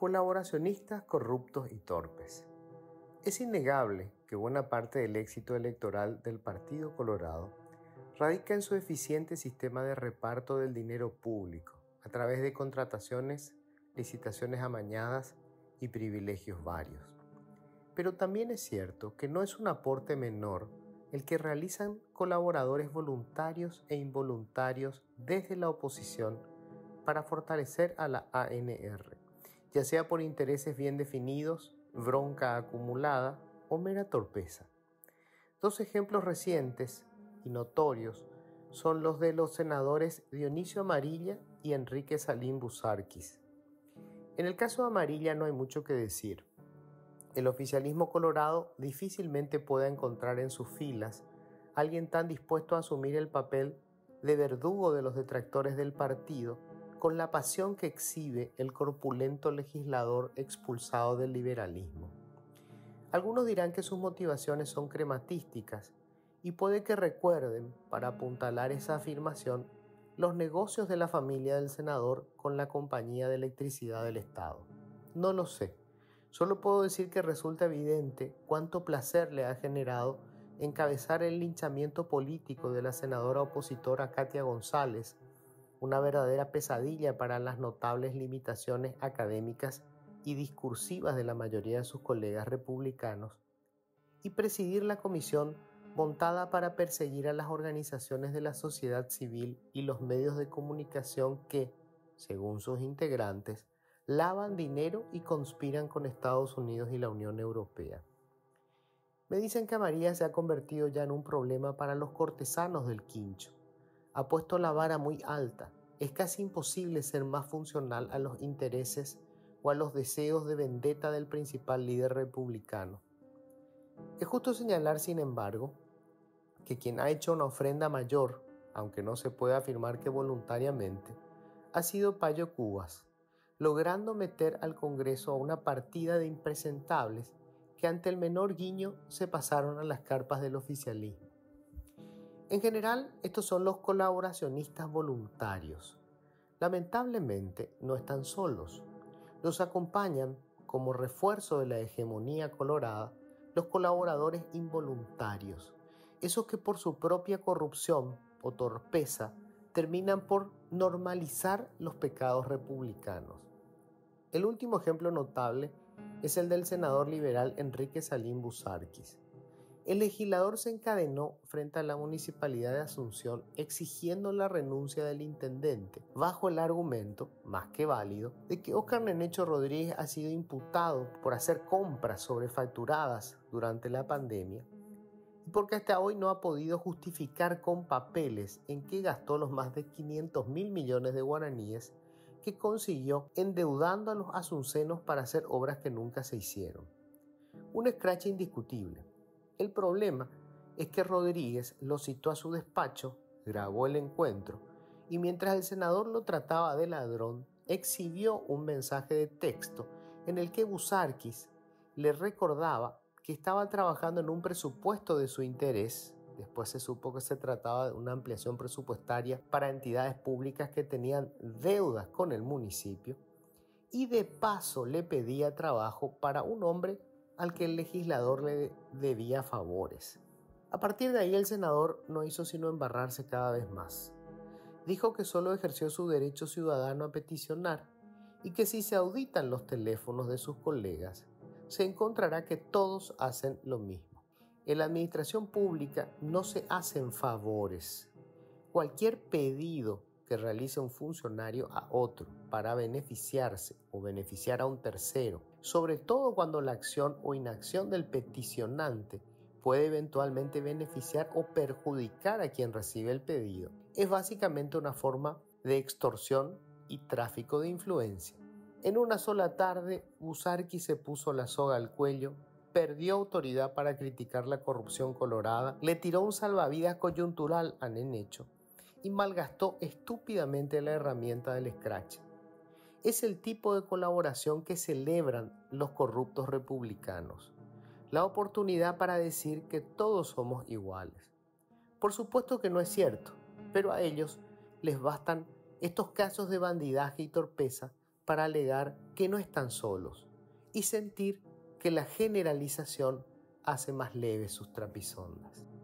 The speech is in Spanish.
Colaboracionistas corruptos y torpes. Es innegable que buena parte del éxito electoral del Partido Colorado radica en su eficiente sistema de reparto del dinero público a través de contrataciones, licitaciones amañadas y privilegios varios. Pero también es cierto que no es un aporte menor el que realizan colaboradores voluntarios e involuntarios desde la oposición para fortalecer a la ANR, ya sea por intereses bien definidos, bronca acumulada o mera torpeza. Dos ejemplos recientes y notorios son los de los senadores Dionisio Amarilla y Enrique Salín Busarquis. En el caso de Amarilla no hay mucho que decir. El oficialismo colorado difícilmente puede encontrar en sus filas a alguien tan dispuesto a asumir el papel de verdugo de los detractores del partido con la pasión que exhibe el corpulento legislador expulsado del liberalismo. Algunos dirán que sus motivaciones son crematísticas y puede que recuerden, para apuntalar esa afirmación, los negocios de la familia del senador con la compañía de electricidad del Estado. No lo sé. Solo puedo decir que resulta evidente cuánto placer le ha generado encabezar el linchamiento político de la senadora opositora Katia González, una verdadera pesadilla para las notables limitaciones académicas y discursivas de la mayoría de sus colegas republicanos, y presidir la comisión montada para perseguir a las organizaciones de la sociedad civil y los medios de comunicación que, según sus integrantes, lavan dinero y conspiran con Estados Unidos y la Unión Europea. Me dicen que María se ha convertido ya en un problema para los cortesanos del quincho. Ha puesto la vara muy alta. Es casi imposible ser más funcional a los intereses o a los deseos de vendetta del principal líder republicano. Es justo señalar, sin embargo, que quien ha hecho una ofrenda mayor, aunque no se puede afirmar que voluntariamente, ha sido Payo Cubas, logrando meter al Congreso a una partida de impresentables que ante el menor guiño se pasaron a las carpas del oficialismo. En general, estos son los colaboracionistas voluntarios. Lamentablemente, no están solos. Los acompañan, como refuerzo de la hegemonía colorada, los colaboradores involuntarios, esos que por su propia corrupción o torpeza terminan por normalizar los pecados republicanos. El último ejemplo notable es el del senador liberal Enrique Salín Busarquis. El legislador se encadenó frente a la municipalidad de Asunción exigiendo la renuncia del intendente, bajo el argumento, más que válido, de que Óscar Nenecho Rodríguez ha sido imputado por hacer compras sobrefacturadas durante la pandemia y porque hasta hoy no ha podido justificar con papeles en qué gastó los más de 500.000 millones de guaraníes que consiguió endeudando a los asuncenos para hacer obras que nunca se hicieron. Un escrache indiscutible. El problema es que Rodríguez lo citó a su despacho, grabó el encuentro y mientras el senador lo trataba de ladrón, exhibió un mensaje de texto en el que Busarquis le recordaba que estaba trabajando en un presupuesto de su interés. Después se supo que se trataba de una ampliación presupuestaria para entidades públicas que tenían deudas con el municipio y de paso le pedía trabajo para un hombre al que el legislador le debía favores. A partir de ahí el senador no hizo sino embarrarse cada vez más. Dijo que solo ejerció su derecho ciudadano a peticionar y que si se auditan los teléfonos de sus colegas, se encontrará que todos hacen lo mismo. En la administración pública no se hacen favores. Cualquier pedido que realice un funcionario a otro para beneficiarse o beneficiar a un tercero, sobre todo cuando la acción o inacción del peticionante puede eventualmente beneficiar o perjudicar a quien recibe el pedido, es básicamente una forma de extorsión y tráfico de influencia. En una sola tarde, Busarquis se puso la soga al cuello, perdió autoridad para criticar la corrupción colorada, le tiró un salvavidas coyuntural a Nenecho y malgastó estúpidamente la herramienta del escrache. Es el tipo de colaboración que celebran los corruptos republicanos. La oportunidad para decir que todos somos iguales. Por supuesto que no es cierto, pero a ellos les bastan estos casos de bandidaje y torpeza para alegar que no están solos y sentir que la generalización hace más leves sus trapisondas.